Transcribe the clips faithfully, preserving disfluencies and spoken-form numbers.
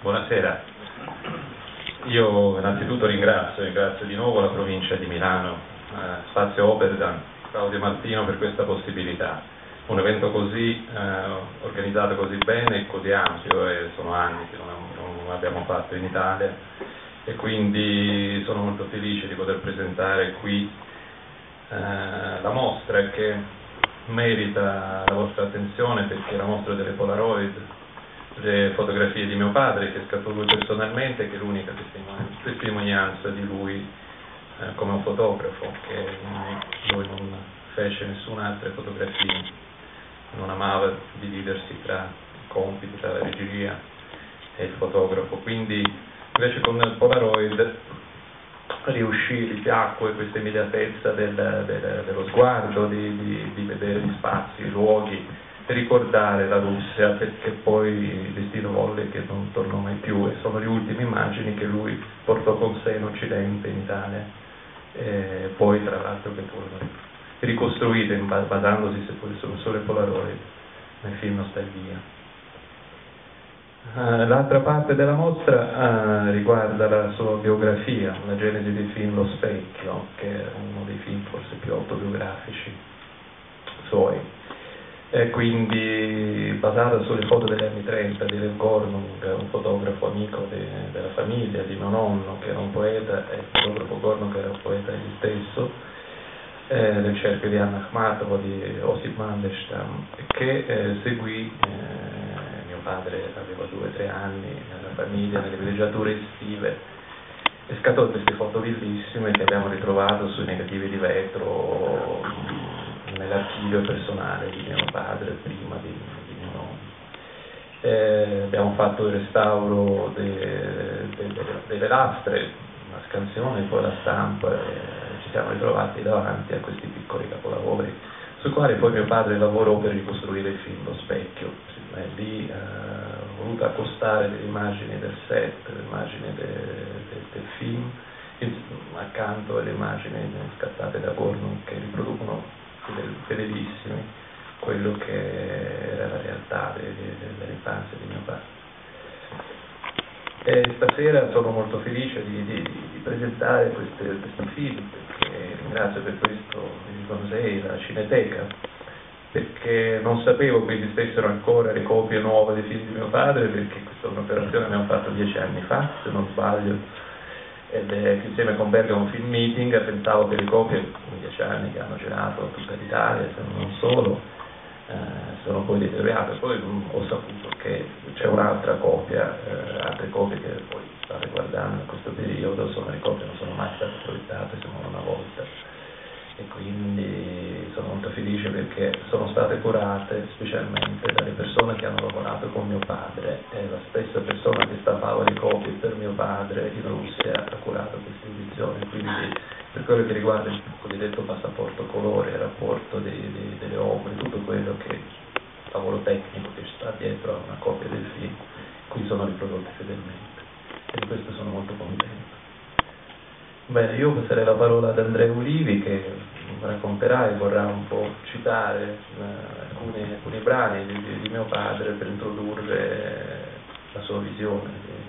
Buonasera. Io innanzitutto ringrazio, ringrazio di nuovo la provincia di Milano, eh, Spazio Operedan, Claudio Martino per questa possibilità. Un evento così eh, organizzato così bene e così ampio, e sono anni che non, non abbiamo fatto in Italia, e quindi sono molto felice di poter presentare qui eh, la mostra che merita la vostra attenzione, perché è la mostra delle Polaroid, le fotografie di mio padre, che scatto lui personalmente, che è l'unica testimonianza di lui eh, come un fotografo, che lui non fece nessun'altra fotografia, non amava dividersi tra i compiti, tra la regia e il fotografo. Quindi invece con il Polaroid riuscì, gli piacque questa immediatezza del, del, dello sguardo, di, di, di vedere gli spazi, i luoghi, ricordare la Russia, perché poi il destino volle che non tornò mai più, e sono le ultime immagini che lui portò con sé in Occidente, in Italia, e poi tra l'altro che furono ricostruite basandosi, se fossero solo Polaroid, nel film Nostalgia. Uh, l'altra parte della mostra uh, riguarda la sua biografia, la genesi del film Lo Specchio, che è uno dei film forse più autobiografici suoi, e quindi basata sulle foto degli anni trenta di Lev Gornung, un fotografo amico de, della famiglia, di mio nonno, che era un poeta, e il fotografo Gornung era un poeta egli stesso, eh, del cerchio di Anna Akhmatova, di Osip Mandelstam, che eh, seguì, eh, mio padre aveva due o tre anni, nella famiglia, nelle villeggiature estive, e scattò queste foto bellissime che abbiamo ritrovato sui negativi di vetro nell'archivio personale di mio padre prima di, di mio nonno. Eh, abbiamo fatto il restauro de, de, de, delle lastre, una scansione, poi la stampa, e ci siamo ritrovati davanti a questi piccoli capolavori sui quali poi mio padre lavorò per ricostruire il film Lo Specchio. E lì ha eh, voluto accostare delle immagini del set, delle immagini de, de, del film, accanto alle immagini scattate da Gornung, che riproducono fedelissimi quello che era la realtà de, de, de, dell'infanzia di mio padre. E stasera sono molto felice di, di, di presentare queste, questi film, perché ringrazio per questo il Musei, la Cineteca, perché non sapevo che esistessero ancora le copie nuove dei film di mio padre, perché questa è un'operazione che abbiamo fatto dieci anni fa, se non sbaglio, ed è che insieme con Bergamo Film Meeting pensavo che le copie in dieci anni che hanno girato tutta l'Italia, se non solo, eh, sono poi deteriorate. Poi mh, ho saputo che c'è un'altra copia, eh, altre copie che poi state guardando in questo periodo, sono le copie che non sono mai state proiettate se non una volta, e quindi sono molto felice perché sono state curate specialmente dalle persone che hanno lavorato con mio padre, e la stessa persona che stampava le copie per mio padre in Russia ha curato queste edizioni. Quindi per quello che riguarda il cosiddetto passaporto colore, il rapporto dei, dei, delle opere, tutto quello che lavoro tecnico che sta dietro a una copia del film, qui sono riprodotte fedelmente, e di questo sono molto contento. Bene, io passerei la parola ad Andrea Ulivi, che racconterà e vorrà un po' citare eh, alcuni, alcuni brani di, di, di mio padre per introdurre la sua visione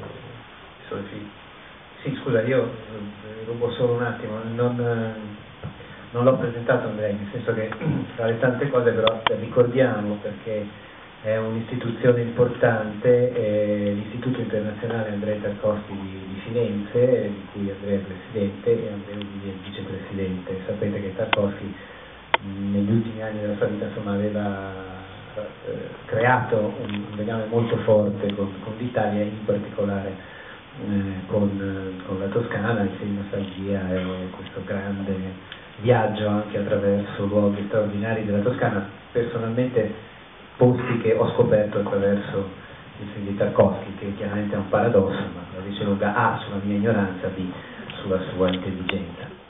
dei suoi film. Sì, scusa, io eh, rubo solo un attimo, non, eh, non l'ho presentato Andrea, nel senso che tra le tante cose però ricordiamo, perché è un'istituzione importante, eh, l'Istituto Internazionale Andrei Tarkovsky di, di Firenze, di cui Andrea è presidente e Andrea Ulivi è il vicepresidente. Sapete che Tarkovsky mh, negli ultimi anni della sua vita insomma, aveva eh, creato un, un legame molto forte con, con l'Italia, in particolare eh, con, con la Toscana. Il film Nostalgia è questo grande viaggio anche attraverso luoghi straordinari della Toscana, personalmente posti che ho scoperto attraverso il film di Tarkovsky, che chiaramente è un paradosso, ma la dice lunga A sulla mia ignoranza, B sulla sua intelligenza.